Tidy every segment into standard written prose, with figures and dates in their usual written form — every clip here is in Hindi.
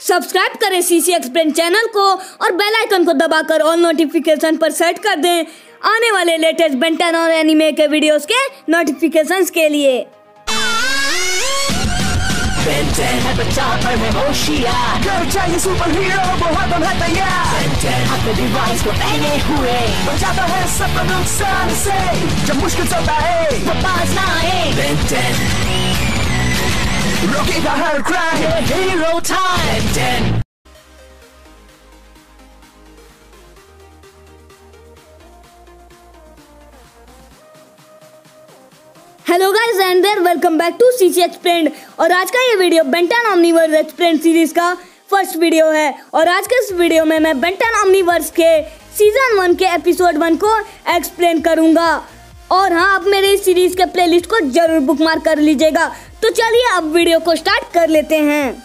सब्सक्राइब करें सीसी एक्सप्लेन चैनल को और बेल आइकन को दबाकर ऑल नोटिफिकेशन पर सेट कर दें आने वाले लेटेस्ट बेन 10 और एनिमे के वीडियोस के नोटिफिकेशंस के लिए। Ben 10 है बच्चा पर है होशियार, घर चाहिए सुपर हीरो वो हरदम है तैयार। Ben 10 अपने डिवाइस को पहने हुए बचाता है सबको नुकसान से, जब मुश्किल चलता है वो पास ना आए। Ben 10 रोकेगा हर crime, hero time. Ben 10 hello guys and there welcome back to CC explained. और आज का ये video Ben 10 omniverse explain series का फर्स्ट वीडियो है। और आज के इस वीडियो में मैं बेन 10 ओमनीवर्स के सीजन 1 के एपिसोड 1 को एक्सप्लेन करूंगा। और हाँ, आप मेरे इस सीरीज के प्लेलिस्ट को जरूर बुकमार्क कर लीजिएगा। तो चलिए अब वीडियो को स्टार्ट कर लेते हैं।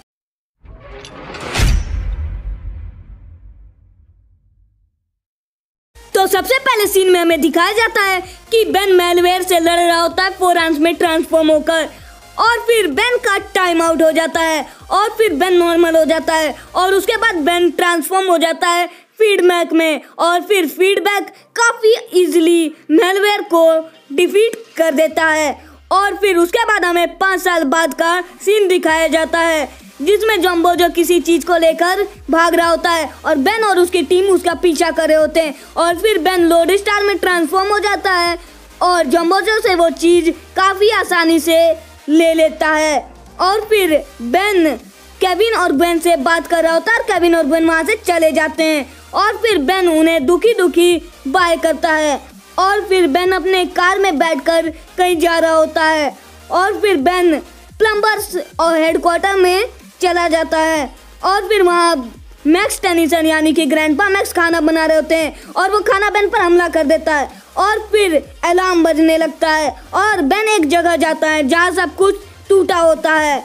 तो सबसे पहले सीन में हमें दिखाया जाता है कि बेन मेलवेयर से लड़ रहा होता है 4 आर्म्स में ट्रांसफॉर्म होकर, और फिर बेन का टाइम आउट हो जाता है और फिर बेन नॉर्मल हो जाता है और उसके बाद बेन ट्रांसफॉर्म हो जाता है फीडबैक में, और फिर फीडबैक काफी इजीली मेलवेयर को डिफीट कर देता है। और फिर उसके बाद हमें 5 साल बाद का सीन दिखाया जाता है जिसमें जंबो जो किसी चीज को लेकर भाग रहा होता है और बेन और उसकी टीम उसका पीछा कर रहे होते हैं। और फिर बेन लोड स्टार में ट्रांसफॉर्म हो जाता है और जंबो जो से वो चीज काफी आसानी से ले लेता है। और फिर बेन केविन और बेन से बात कर रहा होता है और केविन और बेन वहां से चले जाते हैं। और फिर बेन उन्हें दुखी दुखी बाय करता है और फिर बेन अपने कार में बैठकर कहीं जा रहा होता है। और फिर बेन प्लम्बर्स और हेडक्वार्टर में चला जाता है और फिर वहाँ मैक्स टेनिसन यानी कि ग्रैंडपा मैक्स खाना बना रहे होते हैं और वो खाना बेन पर हमला कर देता है। और फिर अलार्म बजने लगता है और बेन एक जगह जाता है जहाँ सब कुछ टूटा होता है।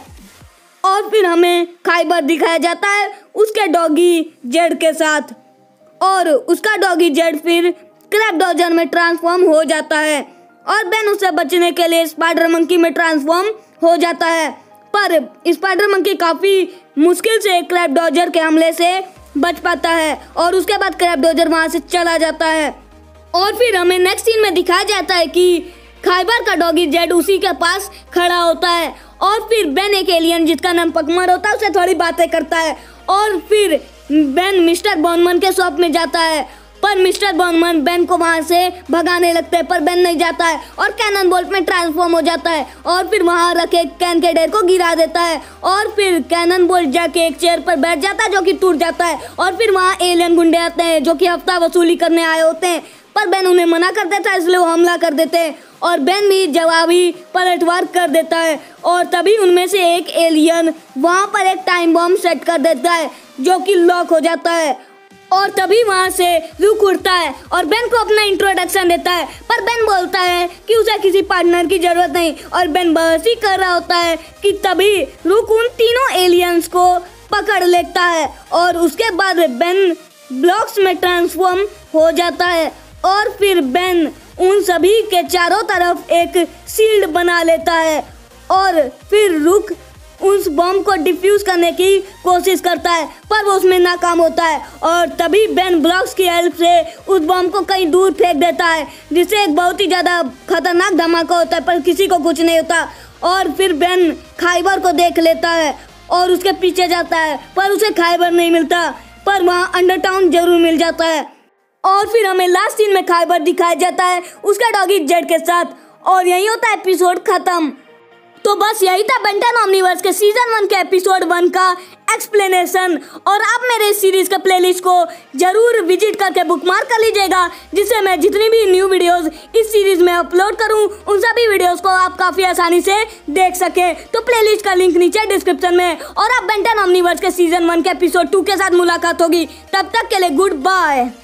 और फिर हमें खाइबर दिखाया जाता है उसके डॉगी जेड के साथ, और उसका डॉगी जेड फिर क्रैप डॉजर में ट्रांसफॉर्म हो जाता है और बेन उससे बचने के लिए स्पाइडर मंकी में ट्रांसफॉर्म हो जाता है। पर स्पाइडर मंकी काफी मुश्किल से क्रैप डॉजर के हमले से बच पाता है और उसके बाद क्रैप डॉजर वहां से चला जाता है। और फिर हमें नेक्स्ट सीन में दिखाया जाता है कि खाइबर का डॉगी जेड उसी के पास खड़ा होता है और फिर बेन एक एलियन जिसका नाम पकमर होता है उससे थोड़ी बातें करता है। और फिर बेन मिस्टर बॉनमन के शॉप में जाता है पर मिस्टर बॉनमन बेन को वहां से भगाने लगते हैं पर बेन नहीं जाता है और कैनन बोल्ट में ट्रांसफॉर्म हो जाता है और फिर वहां रखे कैन के ढेर को गिरा देता है। और फिर कैनन बोल्ट जाके एक चेयर पर बैठ जाता है जो कि टूट जाता है। और फिर वहां एलियन गुंडे आते हैं जो कि हफ्ता वसूली करने आए होते हैं, पर बेन उन्हें मना कर देता है इसलिए वो हमला कर देते हैं और बेन भी जवाबी पलटवार कर देता है। और तभी उनमें से एक एलियन वहां पर एक टाइम बॉम्ब सेट कर देता है जो कि लॉक हो जाता है और तभी वहां से रुक उड़ता है और बेन को अपना इंट्रोडक्शन देता है। पर बेन बोलता है कि उसे किसी पार्टनर की जरूरत नहीं और बेन बहस ही कर रहा होता है कि तभी रुक उन तीनों एलियंस को पकड़ लेता है और उसके बाद बेन ब्लॉक्स में ट्रांसफॉर्म हो जाता है। और फिर बेन उन सभी के चारों तरफ एक शील्ड बना लेता है और फिर रुक उस बॉम्ब को डिफ्यूज करने की कोशिश करता है पर वो उसमें नाकाम होता है। और तभी बेन ब्लॉक्स की हेल्प से उस बॉम्ब को कहीं दूर फेंक देता है जिससे एक बहुत ही ज़्यादा खतरनाक धमाका होता है पर किसी को कुछ नहीं होता। और फिर बेन खाइबर को देख लेता है और उसके पीछे जाता है पर उसे खाइबर नहीं मिलता, पर वहाँ अंडरटाउन जरूर मिल जाता है। और फिर हमें लास्ट सीन में खाइबर दिखाया जाता है उसका डॉगी जेड के साथ और यही होता है एपिसोड खत्म। तो बस यही था बेन 10 ओमनीवर्स के सीजन 1 के एपिसोड 1 का एक्सप्लेनेशन। और आप मेरे इस सीरीज के प्लेलिस्ट को जरूर विजिट करके बुकमार्क कर लीजिएगा जिससे मैं जितनी भी न्यू वीडियोस इस सीरीज में अपलोड करूं उन सभी वीडियोस को आप काफी आसानी से देख सके। तो प्लेलिस्ट का लिंक नीचे डिस्क्रिप्शन में। और आप बेन 10 ओमनीवर्स के सीजन 1 के एपिसोड 2 के साथ मुलाकात होगी। तब तक के लिए गुड बाय।